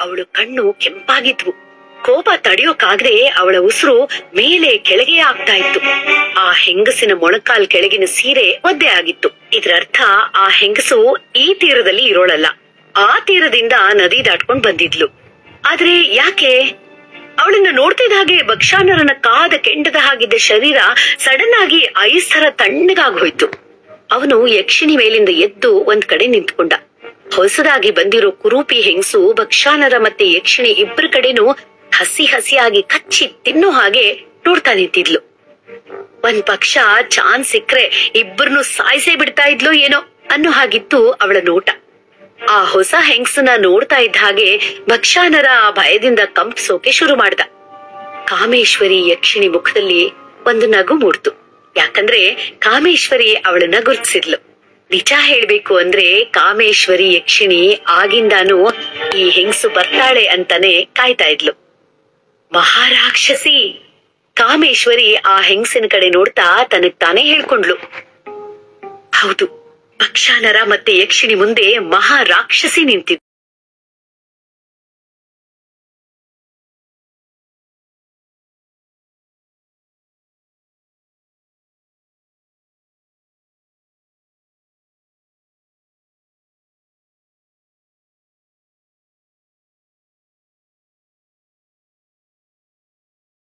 ಅವಳು ಕಣ್ಣು ಕೆಂಪಾಗಿದ್ವು. ಕೋಪ ತಡೆಯೋಕಾಗ್ದೆ ಅವಳ ಉಸಿರು ಮೇಲೆ ಕೆಳಗೆ ಆಗ್ತಾ ಇತ್ತು. ಆ ಹೆಂಗಸಿನ ಮೊಣಕಾಲ್ ಕೆಳಗಿನ ಸೀರೆ ಒದ್ದೆ ಆಗಿತ್ತು. ಇದ್ರರ್ಥ ಆ ಹೆಂಗಸು ಈ ತೀರದಲ್ಲಿ ಇರೋಳಲ್ಲ, ಆ ತೀರದಿಂದ ನದಿ ದಾಟ್ಕೊಂಡ್ ಬಂದಿದ್ಲು. ಆದ್ರೆ ಯಾಕೆ? ಅವಳನ್ನ ನೋಡ್ತಿದ್ದ ಹಾಗೆ ಭಕ್ಷಾನರನ ಕಾದ ಕೆಂಡದ ಹಾಗಿದ್ದ ಶರೀರ ಸಡನ್ ಆಗಿ ಐಸ್ ತರ ತಣ್ಣಗಾಗೋಯ್ತು. ಅವನು ಯಕ್ಷಿಣಿ ಮೇಲಿಂದ ಎದ್ದು ಒಂದ್ ಕಡೆ ನಿಂತ್ಕೊಂಡ. ಹೊಸದಾಗಿ ಬಂದಿರೋ ಕುರೂಪಿ ಹೆಂಗಸು ಭಕ್ಷಾನರ ಮತ್ತೆ ಯಕ್ಷಿಣಿ ಇಬ್ಬರ ಕಡೆನೂ ಹಸಿ ಹಸಿಯಾಗಿ ಕಚ್ಚಿ ತಿನ್ನೋ ಹಾಗೆ ನೋಡ್ತಾ ನಿಂತಿದ್ಲು. ಒಂದ್ ಪಕ್ಷ ಚಾನ್ಸ್ ಸಿಕ್ರೆ ಇಬ್ಬರನ್ನು ಸಾಯಿಸೇ ಬಿಡ್ತಾ ಇದ್ಲು ಏನೋ ಅನ್ನೋ ಹಾಗಿತ್ತು ಅವಳ ನೋಟ. ಆ ಹೊಸ ಹೆಂಗಸನ್ನ ನೋಡ್ತಾ ಇದ್ದ ಹಾಗೆ ಭಕ್ಷಾನರ ಭಯದಿಂದ ಕಂಪಿಸೋಕೆ ಶುರು ಮಾಡ್ದ. ಕಾಮೇಶ್ವರಿ ಯಕ್ಷಿಣಿ ಮುಖದಲ್ಲಿ ಒಂದು ನಗು ಮೂಡ್ತು. ಯಾಕಂದ್ರೆ ಕಾಮೇಶ್ವರಿ ಅವಳನ್ನ ಗುರ್ತಿಸಿದ್ಲು. ನಿಜ ಹೇಳ್ಬೇಕು ಅಂದ್ರೆ ಕಾಮೇಶ್ವರಿ ಯಕ್ಷಿಣಿ ಆಗಿಂದಾನು ಈ ಹೆಂಗಸು ಬರ್ತಾಳೆ ಅಂತಾನೆ ಕಾಯ್ತಾ ಇದ್ಲು. ಮಹಾರಾಕ್ಷಸಿ! ಕಾಮೇಶ್ವರಿ ಆ ಹೆಂಗಸಿನ ಕಡೆ ನೋಡ್ತಾ ತನಗ್ ತಾನೇ ಹೇಳ್ಕೊಂಡ್ಲು. ಹೌದು, ಭಕ್ಷಾನರ ಮತ್ತೆ ಯಕ್ಷಿಣಿ ಮುಂದೆ ಮಹಾರಾಕ್ಷಸಿ ನಿಂತಿದ್ಲು.